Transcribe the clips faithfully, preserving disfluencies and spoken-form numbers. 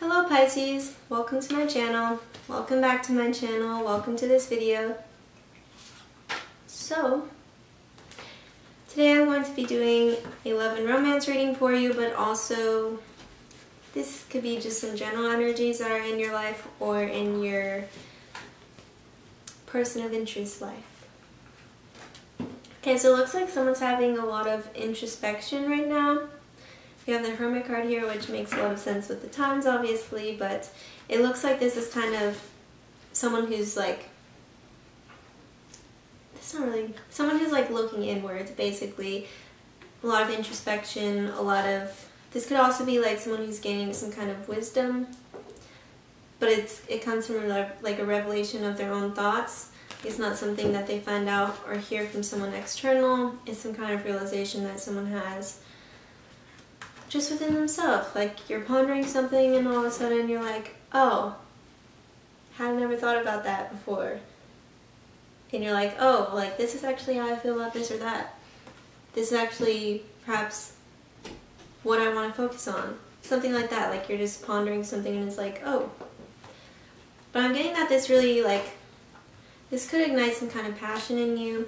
Hello Pisces, welcome to my channel, welcome back to my channel, welcome to this video. So, today I'm going to be doing a love and romance reading for you, but also this could be just some general energies that are in your life or in your person of interest life. Okay, so it looks like someone's having a lot of introspection right now. You have the Hermit card here, which makes a lot of sense with the times, obviously, but it looks like this is kind of someone who's like, it's not really, someone who's like looking inwards, basically. A lot of introspection, a lot of, this could also be like someone who's gaining some kind of wisdom, but it's it comes from like a revelation of their own thoughts. It's not something that they find out or hear from someone external. It's some kind of realization that someone has just within themselves. Like you're pondering something and all of a sudden you're like, oh, had never thought about that before. And you're like, oh, like this is actually how I feel about this or that. This is actually perhaps what I want to focus on. Something like that. Like you're just pondering something and it's like, oh. But I'm getting that this really like, this could ignite some kind of passion in you.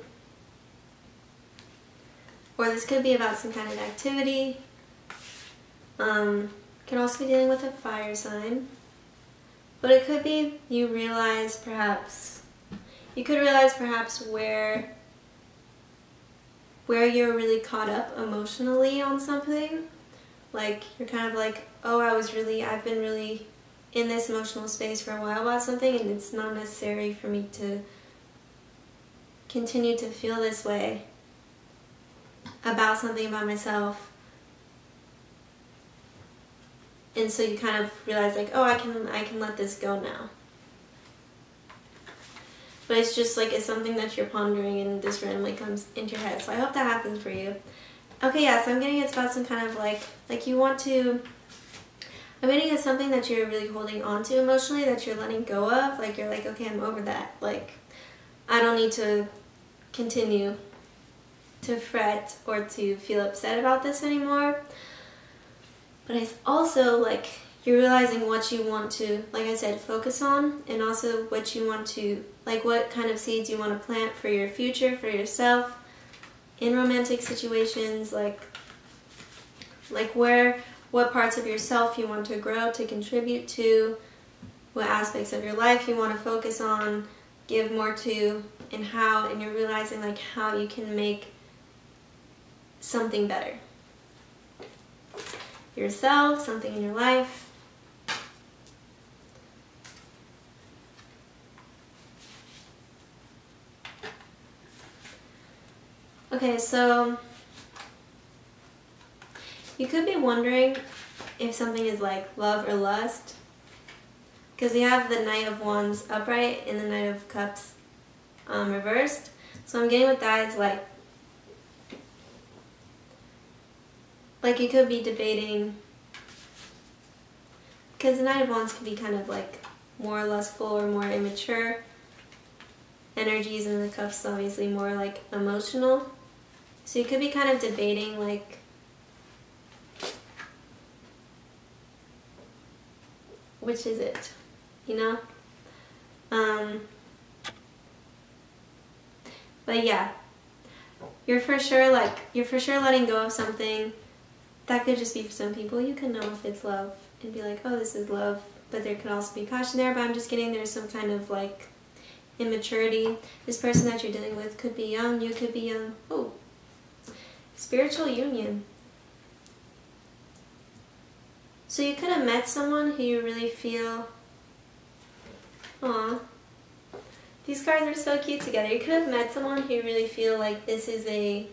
Or this could be about some kind of activity. Um, could also be dealing with a fire sign, but it could be you realize perhaps, you could realize perhaps where, where you're really caught up emotionally on something. Like you're kind of like, oh, I was really, I've been really in this emotional space for a while about something and it's not necessary for me to continue to feel this way about something about myself. And so you kind of realize like, oh, I can I can let this go now. But it's just like it's something that you're pondering and this randomly comes into your head. So I hope that happens for you. Okay, yeah, so I'm getting it's about some kind of like, like you want to, I'm getting it's something that you're really holding on to emotionally, that you're letting go of. Like you're like, okay, I'm over that. Like I don't need to continue to fret or to feel upset about this anymore. But it's also like you're realizing what you want to, like I said, focus on, and also what you want to, like what kind of seeds you want to plant for your future, for yourself, in romantic situations, like, like where, what parts of yourself you want to grow, to contribute to, what aspects of your life you want to focus on, give more to, and how, and you're realizing like how you can make something better. Yourself, something in your life. Okay, so you could be wondering if something is like love or lust, because we have the Knight of Wands upright and the Knight of Cups um, reversed. So I'm getting with that is like, Like you could be debating, because the Knight of Wands can be kind of like more lustful or more immature energies, and the Cups is obviously more like emotional. So you could be kind of debating like, which is it, you know? Um, but yeah, you're for sure like, you're for sure letting go of something. That could just be for some people. You can know if it's love and be like, oh, this is love. But there could also be passion there. But I'm just getting there's some kind of like immaturity. This person that you're dealing with could be young. You could be young. Oh, spiritual union. So you could have met someone who you really feel, aw, these cards are so cute together. You could have met someone who you really feel like this is a,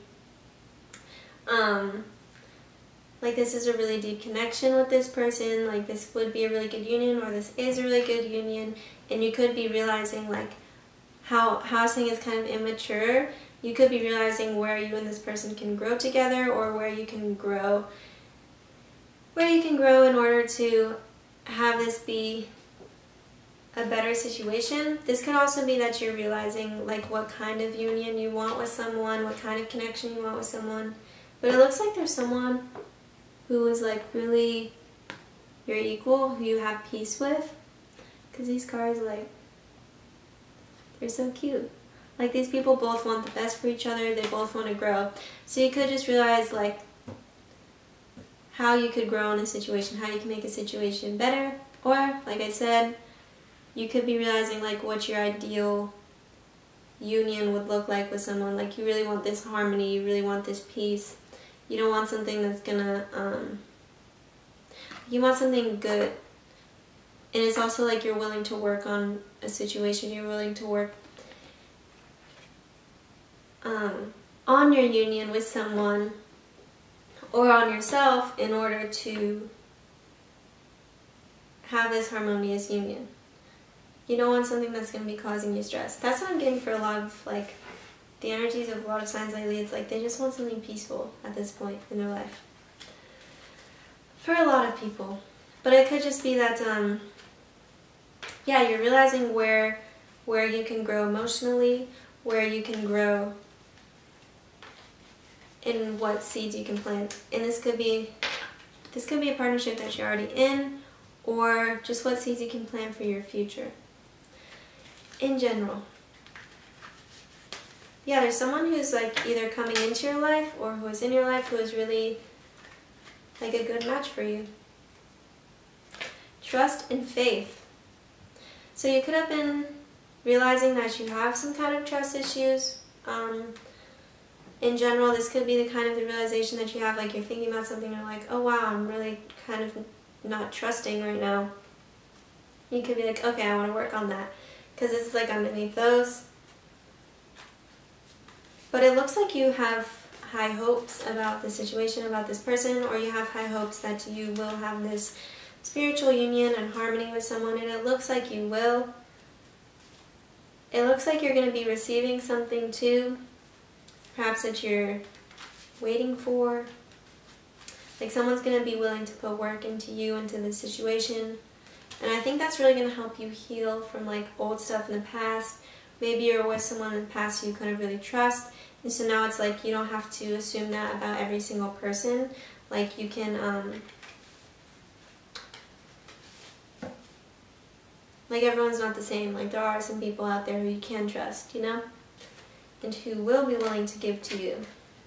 um, like this is a really deep connection with this person, like this would be a really good union, or this is a really good union, and you could be realizing like how housing is kind of immature. You could be realizing where you and this person can grow together, or where you can grow, where you can grow in order to have this be a better situation. This could also be that you're realizing like what kind of union you want with someone, what kind of connection you want with someone. But it looks like there's someone who is like really your equal, who you have peace with. Because these cards, like, they're so cute. Like, these people both want the best for each other. They both want to grow. So you could just realize, like, how you could grow in a situation, how you can make a situation better. Or, like I said, you could be realizing, like, what your ideal union would look like with someone. Like, you really want this harmony. You really want this peace. You don't want something that's gonna, um... you want something good. And it's also like you're willing to work on a situation. You're willing to work um, on your union with someone or on yourself in order to have this harmonious union. You don't want something that's going to be causing you stress. That's what I'm getting for a lot of, like, the energies of a lot of signs lately. It's like they just want something peaceful at this point in their life. For a lot of people. But it could just be that, um, yeah, you're realizing where, where you can grow emotionally, where you can grow in what seeds you can plant. And this could be, this could be a partnership that you're already in, or just what seeds you can plant for your future. In general. Yeah, there's someone who's like either coming into your life or who is in your life who is really like a good match for you. Trust and faith. So you could have been realizing that you have some kind of trust issues. Um, in general, this could be the kind of the realization that you have, like you're thinking about something and you're like, oh wow, I'm really kind of not trusting right now. You could be like, okay, I want to work on that. Because this is like underneath those. But it looks like you have high hopes about the situation, about this person, or you have high hopes that you will have this spiritual union and harmony with someone, and it looks like you will. It looks like you're going to be receiving something too, perhaps that you're waiting for. Like someone's going to be willing to put work into you, into this situation. And I think that's really going to help you heal from like old stuff in the past. Maybe you're with someone in the past you couldn't really trust. And so now it's like you don't have to assume that about every single person. Like you can, um, like everyone's not the same. Like there are some people out there who you can trust, you know? And who will be willing to give to you.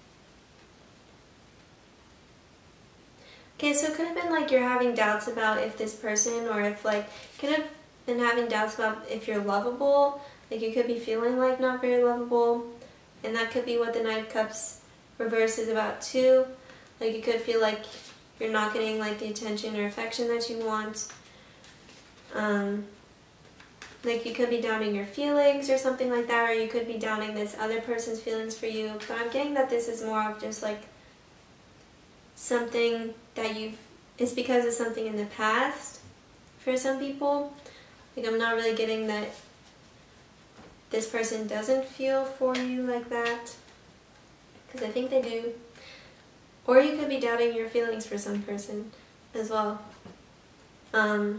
Okay, so it could have been like you're having doubts about if this person, or if like, could have been having doubts about if you're lovable. Like you could be feeling like not very lovable. And that could be what the Knight of Cups reverse is about too. Like you could feel like you're not getting like the attention or affection that you want. Um, like you could be doubting your feelings or something like that, or you could be doubting this other person's feelings for you. But I'm getting that this is more of just like something that you've, it's because of something in the past for some people. Like I'm not really getting that this person doesn't feel for you like that, because I think they do. Or you could be doubting your feelings for some person as well. Um,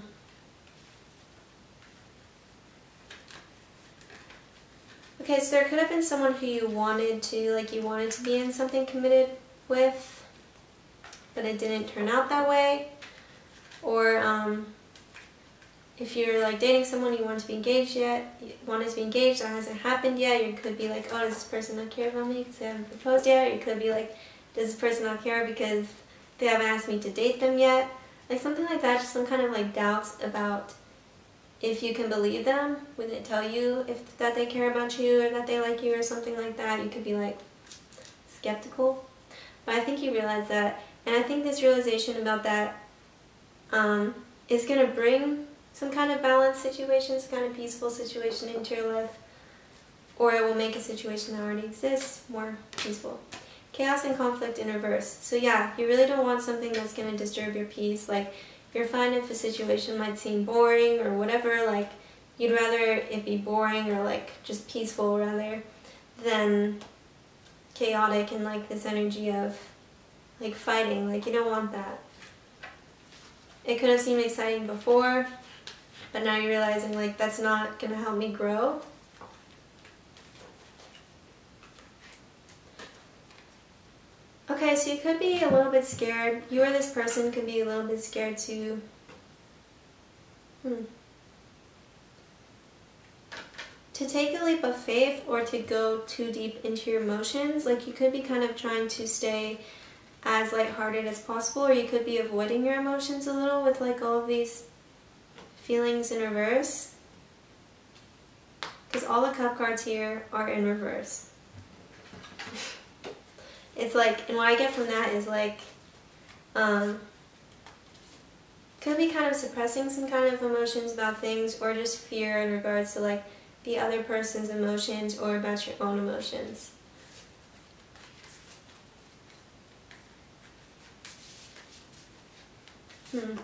okay, so there could have been someone who you wanted to, like you wanted to be in something committed with, but it didn't turn out that way. Or um, if you're like dating someone, you want to be engaged yet, you wanted to be engaged, that hasn't happened yet, you could be like, oh, does this person not care about me because they haven't proposed yet? Or you could be like, does this person not care because they haven't asked me to date them yet? Like something like that, just some kind of like doubts about if you can believe them when they tell you if that they care about you or that they like you or something like that. You could be like skeptical. But I think you realize that, and I think this realization about that um, is going to bring some kind of balanced situation, some kind of peaceful situation into your life, or it will make a situation that already exists more peaceful. Chaos and conflict in reverse. So yeah, you really don't want something that's going to disturb your peace. Like, you're fine if a situation might seem boring or whatever, like, you'd rather it be boring or like just peaceful rather than chaotic and like this energy of like fighting. Like, you don't want that. It could have seemed exciting before, but now you're realizing like that's not going to help me grow. Okay, so you could be a little bit scared. You or this person could be a little bit scared to Hmm. To take a leap of faith or to go too deep into your emotions, like you could be kind of trying to stay as lighthearted as possible, or you could be avoiding your emotions a little with like all of these feelings in reverse. Because all the cup cards here are in reverse. It's like, and what I get from that is like, um, could be kind of suppressing some kind of emotions about things, or just fear in regards to like the other person's emotions or about your own emotions. Hmm.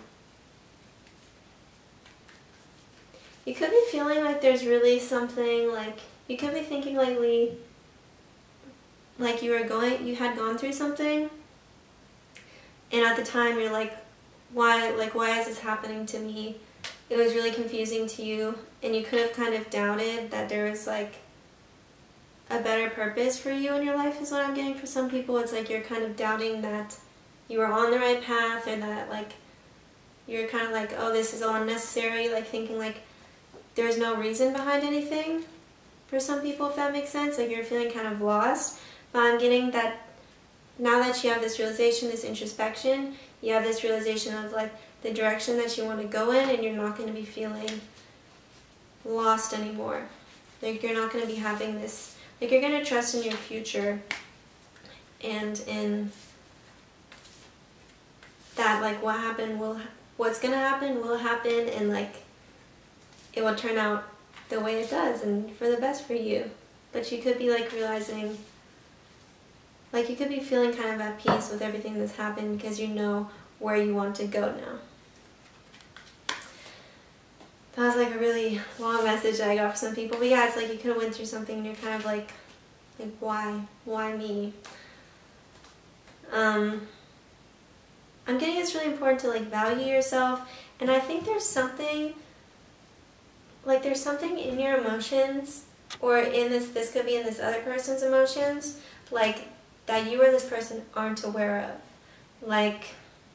You could be feeling like there's really something, like, you could be thinking lately, like you were going, you had gone through something, and at the time you're like, why, like, why is this happening to me? It was really confusing to you, and you could have kind of doubted that there was, like, a better purpose for you in your life is what I'm getting for some people. It's like you're kind of doubting that you were on the right path, or that, like, you're kind of like, oh, this is all unnecessary, like thinking like there's no reason behind anything for some people, if that makes sense. Like you're feeling kind of lost. But I'm getting that now that you have this realization, this introspection, you have this realization of like the direction that you want to go in, and you're not going to be feeling lost anymore. Like you're not going to be having this, like you're going to trust in your future and in that, like what happened will, what's going to happen will happen, and like it will turn out the way it does and for the best for you. But you could be like realizing, like you could be feeling kind of at peace with everything that's happened because you know where you want to go now. That was like a really long message that I got for some people. But yeah, it's like you could have went through something and you're kind of like, like why? Why me? Um, I'm getting it's really important to like value yourself. And I think there's something, like there's something in your emotions, or in this, this could be in this other person's emotions, like that you or this person aren't aware of. Like,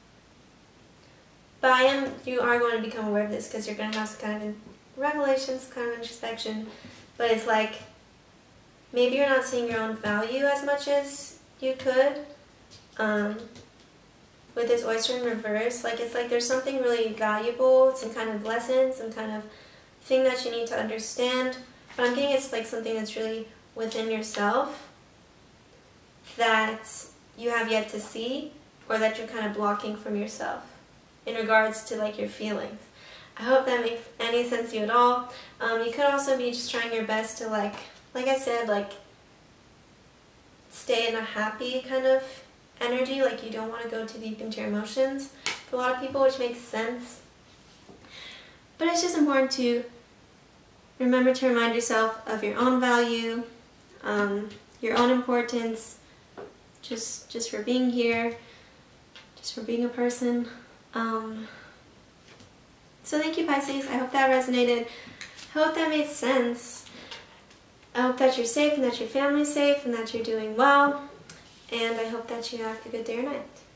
but I am, you are going to become aware of this because you're going to have some kind of revelations, kind of introspection. But it's like, maybe you're not seeing your own value as much as you could. Um, with this oyster in reverse, like it's like there's something really valuable, some kind of lesson, some kind of thing that you need to understand. But I'm getting it's like something that's really within yourself that you have yet to see, or that you're kind of blocking from yourself in regards to like your feelings. I hope that makes any sense to you at all. Um, you could also be just trying your best to like, like I said, like stay in a happy kind of energy, like you don't want to go too deep into your emotions for a lot of people, which makes sense. But it's just important to remember to remind yourself of your own value, um, your own importance, just just for being here, just for being a person. Um, so thank you, Pisces. I hope that resonated. I hope that made sense. I hope that you're safe and that your family's safe and that you're doing well. And I hope that you have a good day or night.